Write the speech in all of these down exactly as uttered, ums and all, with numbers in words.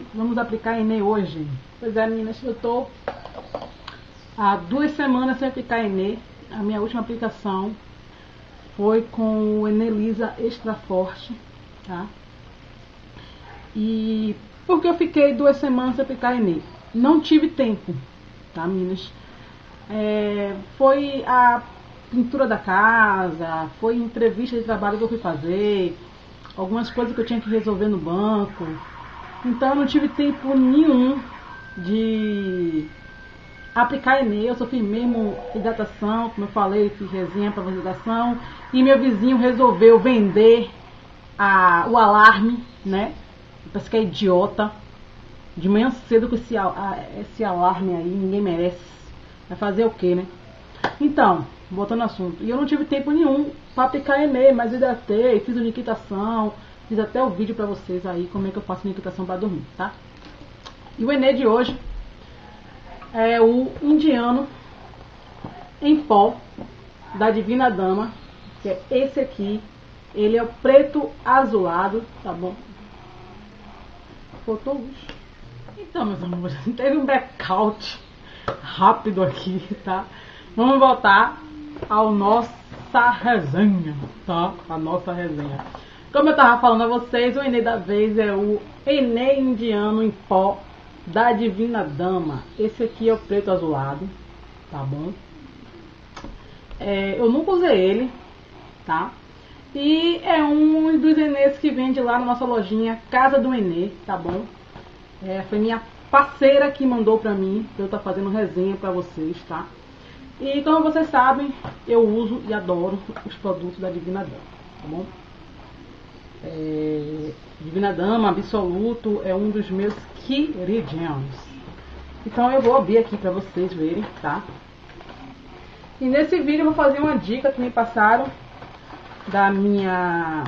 vamos aplicar Enê hoje. Pois é, meninas, eu tô há duas semanas sem aplicar Enê. A minha última aplicação foi com o Enelisa Extra Forte, tá? E por que eu fiquei duas semanas sem aplicar Enê? Não tive tempo, tá, meninas? É, foi a pintura da casa, foi entrevista de trabalho que eu fui fazer, algumas coisas que eu tinha que resolver no banco. Então eu não tive tempo nenhum de aplicar Enê. Eu só fiz mesmo hidratação, como eu falei, fiz resenha para hidratação. E meu vizinho resolveu vender a, o alarme, né? Parece que é idiota. De manhã cedo com esse, esse alarme aí, ninguém merece. Vai fazer o que, né? Então, voltando ao assunto. E eu não tive tempo nenhum para aplicar Enê, mas hidratei, fiz uniquitação. Fiz até o vídeo pra vocês aí, como é que eu faço uniquitação para dormir, tá? E o Enê de hoje é o indiano em pó da Divina Dama, que é esse aqui. Ele é o preto azulado, tá bom? Faltou luz. Então, meus amores, teve um blackout rápido aqui, tá? Vamos voltar ao nossa resenha, tá? A nossa resenha. Como eu tava falando a vocês, o Enê da vez é o Enê indiano em pó da Divina Dama. Esse aqui é o preto azulado, tá bom? É, eu nunca usei ele, tá? E é um dos Enês que vende lá na nossa lojinha Casa do Enê, tá bom? É, foi minha parceira que mandou pra mim, pra eu estar fazendo resenha pra vocês, tá? E como vocês sabem, eu uso e adoro os produtos da Divina Dama, tá bom? É, Divina Dama Absoluto é um dos meus queridinhos. Então eu vou abrir aqui pra vocês verem, tá? E nesse vídeo eu vou fazer uma dica que me passaram da minha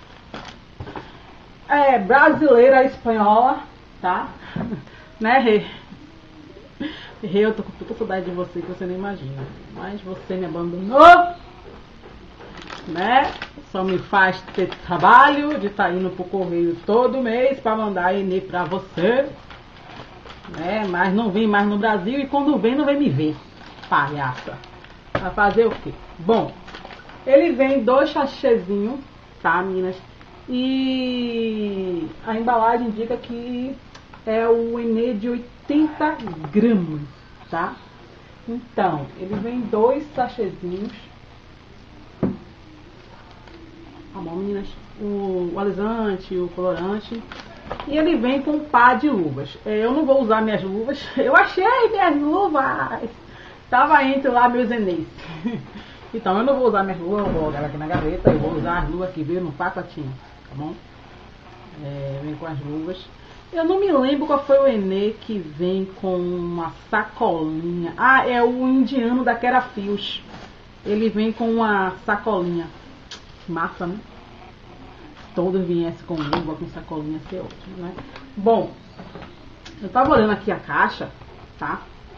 é, brasileira espanhola, tá? Né, Rê? Rê, eu tô com tanta saudade de você que você nem imagina. Mas você me abandonou, né? Só me faz ter trabalho de estar tá indo pro correio todo mês para mandar Enê pra você, né? Mas não vem mais no Brasil e quando vem não vem me ver, palhaça. Vai fazer o quê? Bom, ele vem dois sachêzinhos, tá, meninas? E a embalagem indica que é o Enê de oitenta gramas, tá? Então, ele vem dois sachêzinhos. Tá bom, meninas? O, o alisante, o colorante. E ele vem com um par de luvas. É, eu não vou usar minhas luvas. Eu achei minhas luvas. Tava entre lá meus Enês. Então eu não vou usar minhas luvas. Eu vou jogar aqui na gaveta. Eu vou usar as luvas que veio no pacotinho. Tá bom? É, vem com as luvas. Eu não me lembro qual foi o Enê que vem com uma sacolinha. Ah, é o indiano da Kerafios. Ele vem com uma sacolinha. Massa, né? Todos viessem com luva, com sacolinha, ser ótimo, né? Bom, eu tava olhando aqui a caixa, tá?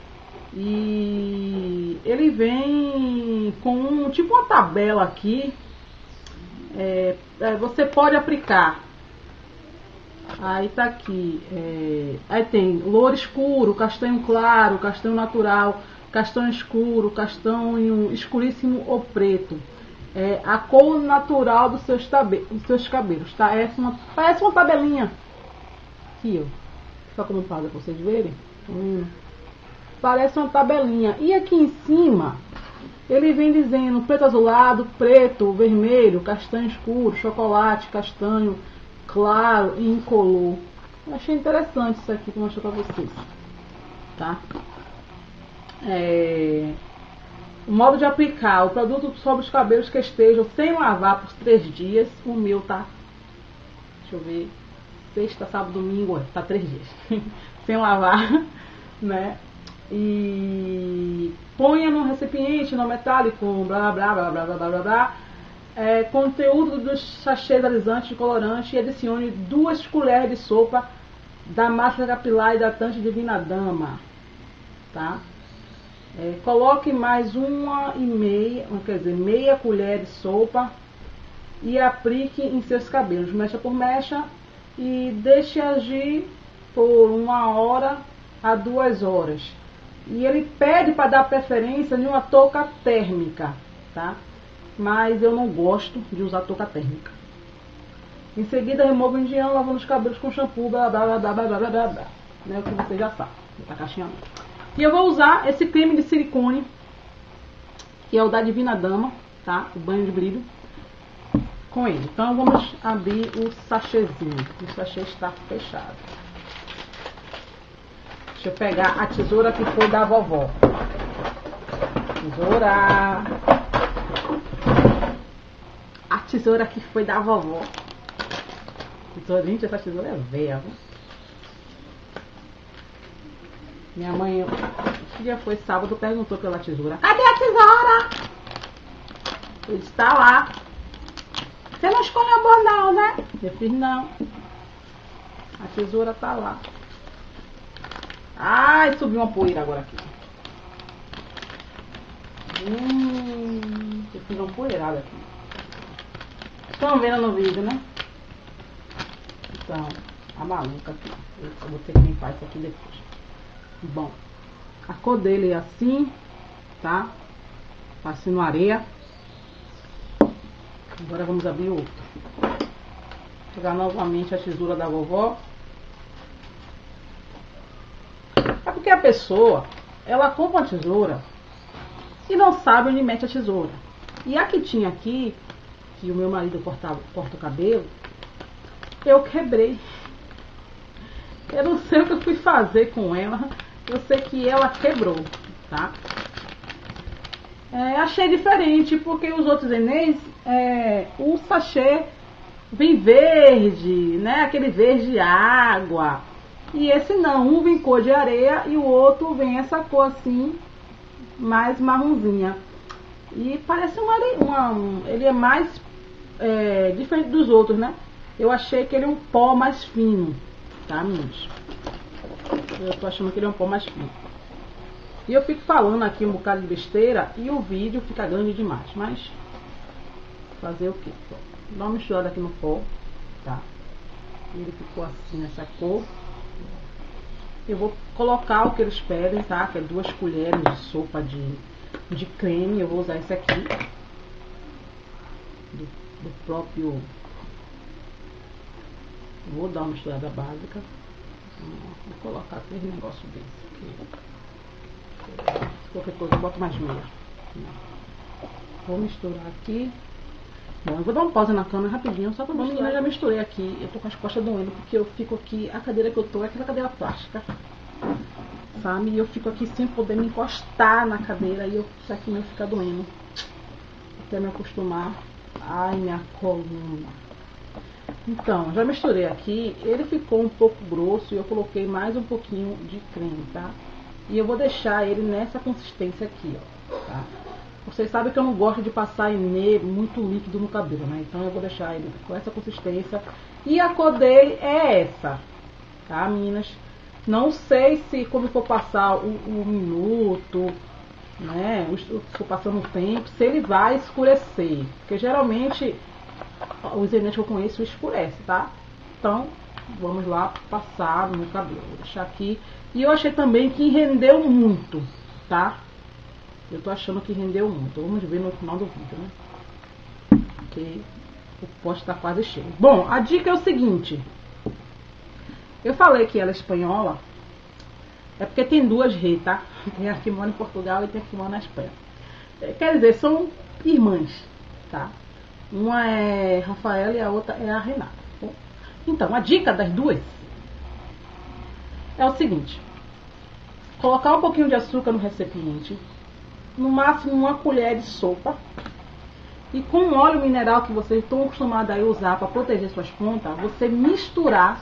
E ele vem com tipo uma tabela aqui. É, é, você pode aplicar. Aí tá aqui. É, aí tem louro escuro, castanho claro, castanho natural, castanho escuro, castanho escuríssimo ou preto. É, a cor natural dos seus, dos seus cabelos, tá? Essa uma, parece uma tabelinha. Aqui, ó. Só como faz pra vocês verem. Hum. Parece uma tabelinha. E aqui em cima, ele vem dizendo preto azulado, preto, vermelho, castanho escuro, chocolate, castanho claro e incolor. Eu achei interessante isso aqui que eu vou mostrar pra vocês. Tá? É... O modo de aplicar o produto sobre os cabelos que estejam sem lavar por três dias. O meu tá, deixa eu ver, sexta, sábado, domingo, tá três dias sem lavar, né? E ponha no recipiente não metálico, blá blá blá blá blá blá blá blá. É, conteúdo dos sachês alisantes de colorante e adicione duas colheres de sopa da máscara capilar hidratante Divina Dama, tá? É, coloque mais uma e meia, quer dizer, meia colher de sopa e aplique em seus cabelos, mecha por mecha, e deixe agir por uma hora a duas horas. E ele pede para dar preferência em uma touca térmica, tá? Mas eu não gosto de usar touca térmica. Em seguida, removo o indiano, lavando os cabelos com shampoo, blá blá blá blá blá blá blá blá. Né, o que você já sabe. Tá caixinha. E eu vou usar esse creme de silicone, que é o da Divina Dama, tá? O banho de brilho, com ele. Então vamos abrir o sachêzinho. O sachê está fechado. Deixa eu pegar a tesoura que foi da vovó. Tesoura. A tesoura que foi da vovó. Tesoura, gente, essa tesoura é velha, viu? Minha mãe, que dia foi sábado, perguntou pela tesoura. Cadê a tesoura? Ele está lá. Você não escolheu bom não, né? Eu fiz não. A tesoura tá lá. Ai, subiu uma poeira agora aqui. Hum, eu fiz uma poeirada aqui. Estão vendo no vídeo, né? Então, a maluca aqui. Eu vou ter que limpar isso aqui depois. Bom, a cor dele é assim, tá? Passando areia. Agora vamos abrir outro. Pegar novamente a tesoura da vovó. É porque a pessoa, ela compra uma tesoura e não sabe onde mete a tesoura. E a que tinha aqui, que o meu marido cortava, corta o cabelo, eu quebrei. Eu não sei o que eu fui fazer com ela. Eu sei que ela quebrou, tá? É, achei diferente, porque os outros Enéis, é, o sachê vem verde, né? Aquele verde água. E esse não, um vem cor de areia e o outro vem essa cor assim, mais marronzinha. E parece uma, uma um, ele é mais é, diferente dos outros, né? Eu achei que ele é um pó mais fino, tá, meninos? Eu tô achando que ele é um pó mais fino. E eu fico falando aqui um bocado de besteira e o vídeo fica grande demais. Mas fazer o que? Dá uma misturada aqui no pó, tá? Ele ficou assim nessa cor. Eu vou colocar o que eles pedem, tá? Que é duas colheres de sopa de, de creme. Eu vou usar esse aqui. Do, do próprio... Vou dar uma misturada básica. Vou colocar três negócios desse aqui. Qualquer coisa eu boto mais meia. Vou misturar aqui. Bom, eu vou dar um pause na câmera rapidinho, só pra misturar. Eu já misturei aqui. Eu tô com as costas doendo, porque eu fico aqui, a cadeira que eu tô é aquela cadeira plástica, sabe? E eu fico aqui sem poder me encostar na cadeira e eu, isso aqui me fica doendo. Até me acostumar. Ai, minha coluna. Então, já misturei aqui, ele ficou um pouco grosso e eu coloquei mais um pouquinho de creme, tá? E eu vou deixar ele nessa consistência aqui, ó, tá? Vocês sabem que eu não gosto de passar Enê muito líquido no cabelo, né? Então eu vou deixar ele com essa consistência. E a cor dele é essa, tá, meninas? Não sei se quando for passar o, o minuto, né? Se for passando o tempo, se ele vai escurecer. Porque geralmente... os Enéis que eu conheço escurece, tá? Então, vamos lá passar no cabelo. Vou deixar aqui. E eu achei também que rendeu muito, tá? Eu tô achando que rendeu muito. Vamos ver no final do vídeo, né? Porque o pote tá quase cheio. Bom, a dica é o seguinte. Eu falei que ela é espanhola. É porque tem duas reis, tá? Tem a que mora em Portugal e tem a que mora na Espanha. Quer dizer, são irmãs, tá? Uma é Rafaela e a outra é a Renata. Então, a dica das duas é o seguinte. Colocar um pouquinho de açúcar no recipiente. No máximo uma colher de sopa. E com o óleo mineral que vocês estão acostumados a usar para proteger suas pontas, você misturar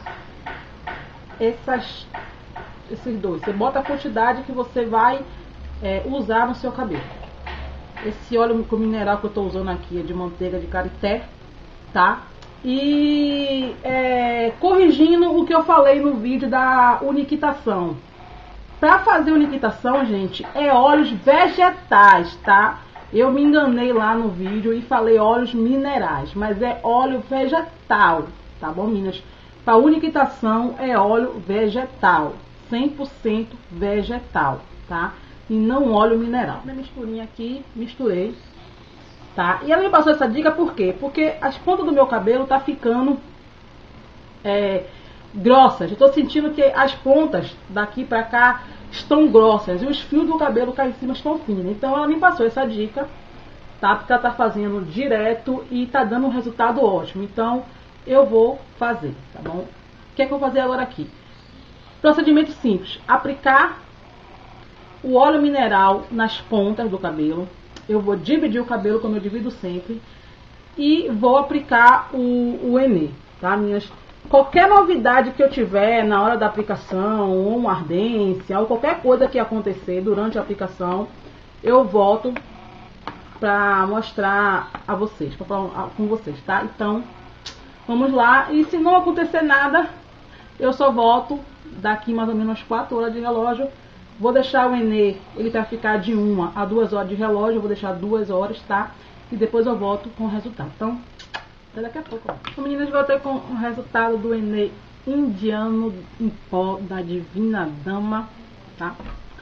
essas, esses dois. Você bota a quantidade que você vai é, usar no seu cabelo. Esse óleo mineral que eu estou usando aqui é de manteiga de karité, tá? E é, corrigindo o que eu falei no vídeo da uniquitação. Para fazer uniquitação, gente, é óleos vegetais, tá? Eu me enganei lá no vídeo e falei óleos minerais, mas é óleo vegetal, tá bom, meninas? para unificação é óleo vegetal, cem por cento vegetal, tá? E não óleo mineral. Minha misturinha aqui, misturei, tá? E ela me passou essa dica por quê? Porque as pontas do meu cabelo tá ficando é, grossas. Eu tô sentindo que as pontas daqui pra cá estão grossas e os fios do cabelo cá em cima estão finos. Então ela me passou essa dica, tá? Porque ela tá fazendo direto e tá dando um resultado ótimo. Então eu vou fazer, tá bom? O que é que eu vou fazer agora aqui? Procedimento simples: aplicar o óleo mineral nas pontas do cabelo. Eu vou dividir o cabelo como eu divido sempre e vou aplicar o, o Enê, tá, minhas? Qualquer novidade que eu tiver na hora da aplicação, ou uma ardência, ou qualquer coisa que acontecer durante a aplicação, eu volto para mostrar a vocês, pra falar com vocês, tá? Então, vamos lá. E se não acontecer nada, eu só volto daqui mais ou menos quatro horas de relógio. Vou deixar o Enê, ele vai ficar de uma a duas horas de relógio. Eu vou deixar duas horas, tá? E depois eu volto com o resultado. Então, até daqui a pouco. Ó. Meninas, voltei com o resultado do Enê indiano em pó da Divina Dama, tá?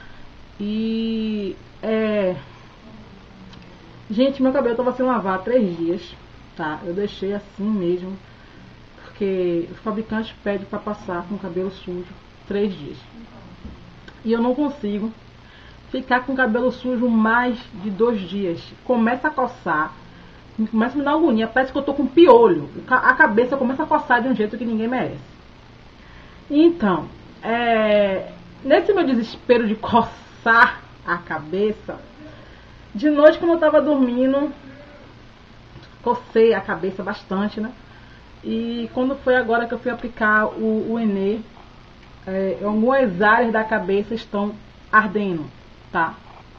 E é... gente, meu cabelo tava sem lavar há três dias, tá? Eu deixei assim mesmo, porque os fabricantes pedem para passar com o cabelo sujo três dias. E eu não consigo ficar com o cabelo sujo mais de dois dias. Começa a coçar, começa a me dar agonia, parece que eu tô com piolho. A cabeça começa a coçar de um jeito que ninguém merece. Então, é, nesse meu desespero de coçar a cabeça, de noite, quando eu tava dormindo, cocei a cabeça bastante, né? E quando foi agora que eu fui aplicar o, o Enê, é, algumas áreas da cabeça estão ardendo, tá?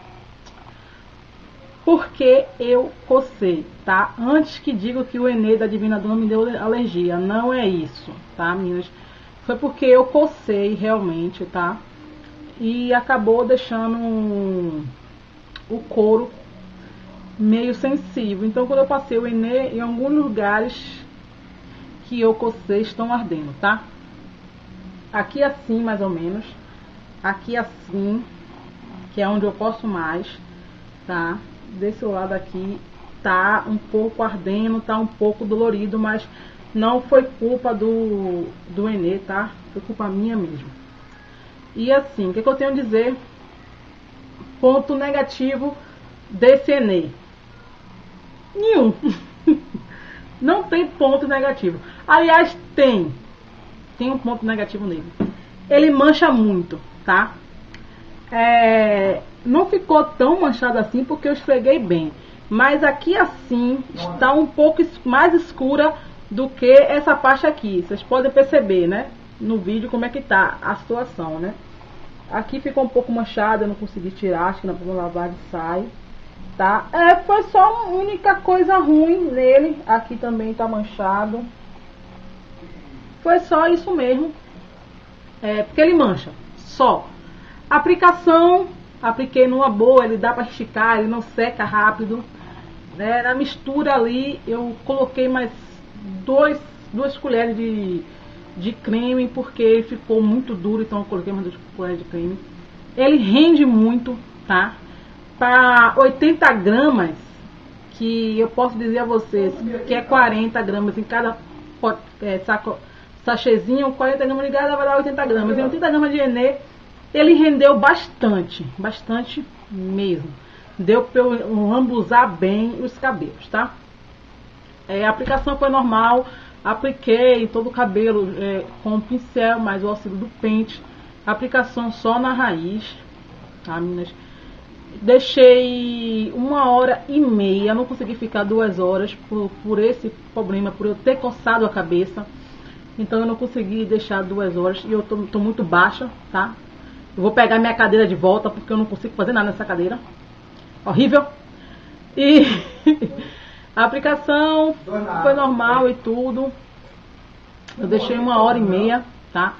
Porque eu cocei, tá? Antes que diga que o Enê da Divina Dama me deu alergia, não é isso, tá, meninas? Foi porque eu cocei realmente, tá? E acabou deixando um, o couro meio sensível. Então, quando eu passei o Enê, em alguns lugares que eu cocei estão ardendo, tá? Aqui assim, mais ou menos. Aqui assim, que é onde eu posso mais, tá? Desse lado aqui tá um pouco ardendo, tá um pouco dolorido, mas não foi culpa do, do Enê, tá? Foi culpa minha mesmo. E assim, o que, que eu tenho a dizer? Ponto negativo desse Enê: nenhum. Não tem ponto negativo. Aliás, tem. Tem um ponto negativo nele. Ele mancha muito, tá? É, não ficou tão manchado assim porque eu esfreguei bem. Mas aqui assim está um pouco mais escura do que essa parte aqui. Vocês podem perceber, né? No vídeo como é que tá a situação, né? Aqui ficou um pouco manchado, eu não consegui tirar, acho que na primeira lavagem sai, tá? É, foi só a única coisa ruim nele. Aqui também tá manchado. Foi só isso mesmo. É, porque ele mancha. Só. Aplicação, apliquei numa boa, ele dá para esticar, ele não seca rápido. Né? Na mistura ali, eu coloquei mais dois, duas colheres de, de creme, porque ele ficou muito duro, então eu coloquei mais duas colheres de creme. Ele rende muito, tá? Para oitenta gramas, que eu posso dizer a vocês que é quarenta gramas em cada é, saco, sachêzinho, quarenta gramas de gás vai dar oitenta gramas. Em oitenta gramas de Enê, ele rendeu bastante, bastante mesmo. Deu para eu lambuzar bem os cabelos, tá? É, a aplicação foi normal, apliquei todo o cabelo é, com o pincel, mais o auxílio do pente. Aplicação só na raiz, tá, meninas? Deixei uma hora e meia, não consegui ficar duas horas por, por esse problema, por eu ter coçado a cabeça. Então eu não consegui deixar duas horas e eu tô, tô muito baixa, tá? Eu vou pegar minha cadeira de volta porque eu não consigo fazer nada nessa cadeira. Horrível. E a aplicação foi normal e tudo. Eu deixei uma hora e meia, tá?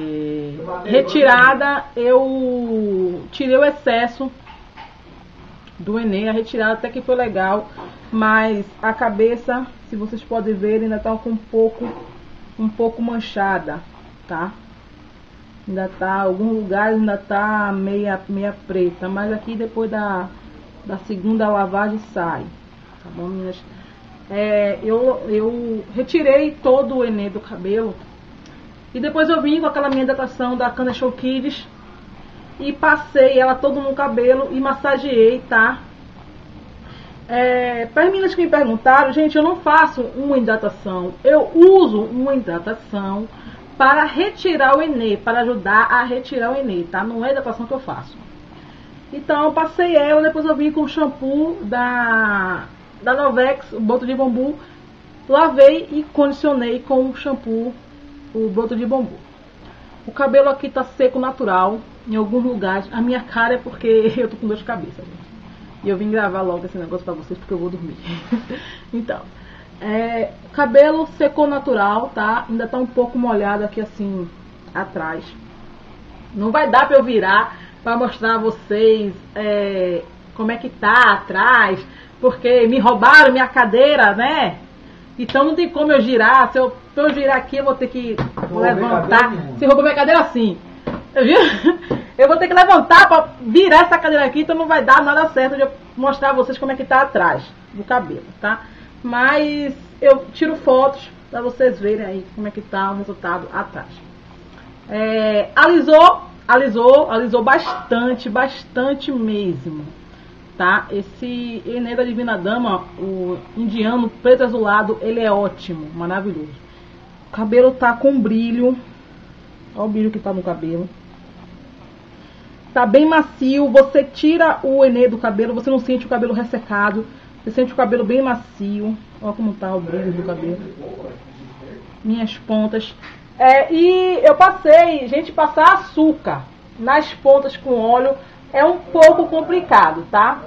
É... Retirada, eu tirei o excesso do Enê. A retirada até que foi legal, mas a cabeça, se vocês podem ver, ainda tá com um pouco, um pouco manchada, tá? Ainda tá, alguns lugares ainda tá meia, meia preta, mas aqui depois da, da segunda lavagem sai, tá bom, meninas? É, eu, eu retirei todo o Enê do cabelo e depois eu vim com aquela minha hidratação da Cana Show Kids e passei ela todo no cabelo e massageei, tá? É, para as meninas que me perguntaram, gente, eu não faço uma hidratação, eu uso uma hidratação para retirar o Enê, para ajudar a retirar o Enê, tá? Não é hidratação que eu faço. Então eu passei ela, depois eu vim com o shampoo da, da Novex, o broto de bambu, lavei e condicionei com o shampoo, o broto de bambu. O cabelo aqui tá seco natural, em alguns lugares. A minha cara é porque eu tô com dor de cabeça, gente. E eu vim gravar logo esse negócio pra vocês porque eu vou dormir. Então, é, cabelo secou natural, tá? Ainda tá um pouco molhado aqui assim, atrás. Não vai dar pra eu virar pra mostrar a vocês é, como é que tá atrás, porque me roubaram minha cadeira, né? Então não tem como eu girar. Se eu, se eu girar aqui, eu vou ter que vou levantar. Se roubou minha cadeira, assim. Eu, eu vou ter que levantar pra virar essa cadeira aqui, então não vai dar nada certo de eu mostrar a vocês como é que tá atrás do cabelo, tá? Mas eu tiro fotos pra vocês verem aí como é que tá o resultado atrás. É, alisou, alisou, alisou bastante, bastante mesmo, tá? Esse Enê da Divina Dama, o indiano preto azulado, ele é ótimo, maravilhoso. O cabelo tá com brilho, olha o brilho que tá no cabelo. Tá bem macio, você tira o Enê do cabelo, você não sente o cabelo ressecado, você sente o cabelo bem macio. Olha como tá o brilho do cabelo. Minhas pontas. É, e eu passei, gente, passar açúcar nas pontas com óleo é um pouco complicado, tá?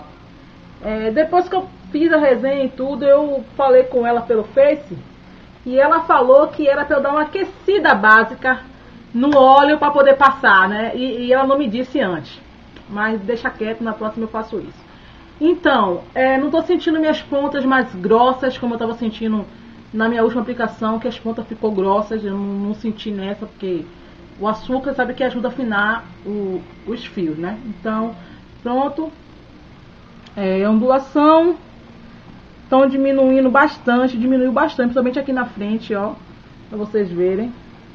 É, depois que eu fiz a resenha e tudo, eu falei com ela pelo Face e ela falou que era pra eu dar uma aquecida básica no óleo para poder passar, né? E, e ela não me disse antes, mas deixa quieto, na próxima eu faço isso. Então, é, não tô sentindo minhas pontas mais grossas como eu tava sentindo na minha última aplicação, que as pontas ficou grossas. Eu não, não senti nessa, porque o açúcar sabe que ajuda a afinar o, os fios, né? Então, pronto. É, ondulação. Estão diminuindo bastante, diminuiu bastante, principalmente aqui na frente, ó, pra vocês verem.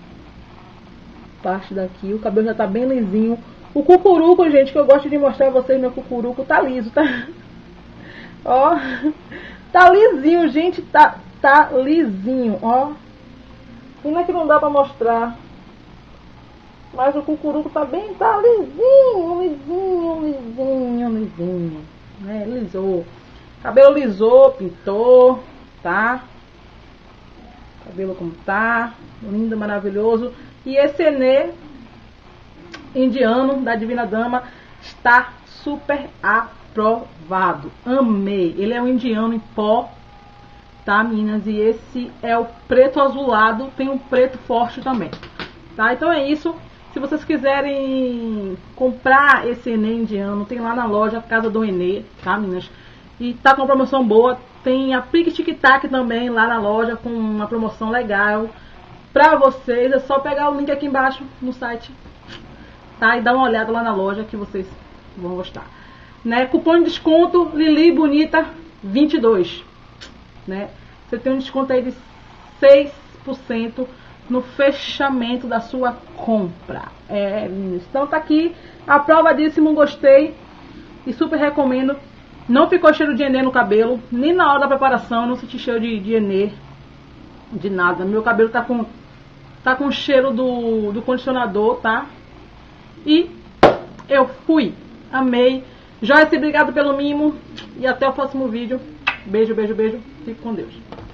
Parte daqui, o cabelo já tá bem lisinho. O cucuruco, gente, que eu gosto de mostrar a vocês, meu cucuruco tá liso, tá? Ó, tá lisinho, gente, tá, tá lisinho, ó. Ainda que não dá pra mostrar, mas o cucuruco tá bem, tá lisinho, lisinho, lisinho, lisinho, né? Lisou. Cabelo lisou, pintou, tá? Cabelo como tá, lindo, maravilhoso. E esse Enê indiano da Divina Dama está super aprovado. Amei. Ele é um indiano em pó, tá, meninas? E esse é o preto azulado. Tem um preto forte também, tá? Então é isso. Se vocês quiserem comprar esse Enê indiano, tem lá na loja Casa do Enê, tá, meninas? E tá com uma promoção boa. Tem a Pique Tic Tac também lá na loja com uma promoção legal pra vocês. É só pegar o link aqui embaixo no site, tá? E dar uma olhada lá na loja que vocês vão gostar, né? Cupom de desconto Lili Bonita vinte e dois, né? Você tem um desconto aí de seis por cento no fechamento da sua compra. É, então tá aqui aprovadíssimo, gostei e super recomendo. Não ficou cheiro de Enê no cabelo, nem na hora da preparação eu não senti cheiro de, de Enê, de nada. Meu cabelo tá com tá com cheiro do, do condicionador, tá? E eu fui, amei. Joyce, obrigado pelo mimo e até o próximo vídeo. Beijo, beijo, beijo. Fique com Deus.